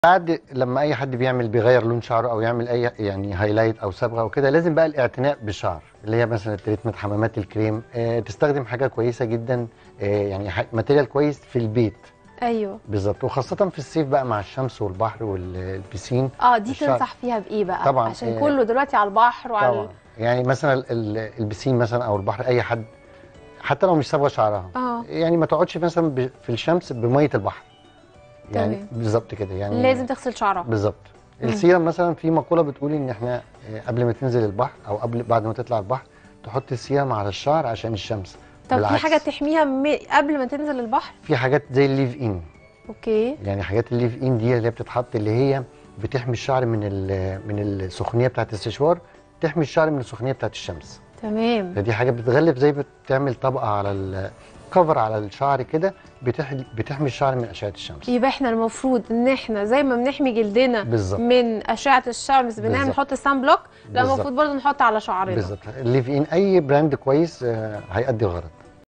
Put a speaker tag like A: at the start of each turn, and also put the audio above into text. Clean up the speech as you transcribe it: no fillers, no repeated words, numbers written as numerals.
A: بعد لما اي حد بيغير لون شعره او يعمل اي يعني هايلايت او صبغه او كده، لازم بقى الاعتناء بالشعر، اللي هي مثلا تريتمنت حمامات الكريم. تستخدم حاجه كويسه جدا، يعني ماتيريال كويس في البيت.
B: ايوه
A: بالظبط، وخاصه في الصيف بقى مع الشمس والبحر والبسين.
B: دي
A: الشعر
B: تنصح فيها بايه بقى؟
A: طبعا
B: عشان كله دلوقتي على البحر
A: طبعا يعني مثلا البسين مثلا او البحر، اي حد حتى لو مش صابغه شعرها، يعني ما تقعدش مثلا في الشمس بميه البحر. يعني
B: تمام.
A: بالظبط كده يعني
B: لازم تغسل شعرها
A: بالظبط. السيرم مثلا، في مقوله بتقول ان احنا قبل ما تنزل البحر او بعد ما تطلع البحر تحط السيرم على الشعر عشان الشمس.
B: طب في
A: بالعكس،
B: حاجه تحميها قبل ما تنزل البحر؟
A: في حاجات زي الليف ان.
B: اوكي.
A: يعني حاجات الليف ان دي اللي هي بتتحط، اللي هي بتحمي الشعر من السخونيه بتاعه الاستشوار، تحمي الشعر من السخونيه بتاعه الشمس.
B: تمام.
A: فدي حاجه بتغلف، زي بتعمل طبقه على كفر على الشعر كده، بتحمي الشعر من اشعه الشمس.
B: يبقى احنا المفروض ان احنا زي ما بنحمي جلدنا
A: بالظبط
B: من اشعه الشمس بنعمل نحط السان بلوك، لا
A: بالظبط
B: المفروض برضه نحط على شعرنا.
A: بالظبط. الليف ان اي براند كويس هيأدي الغرض.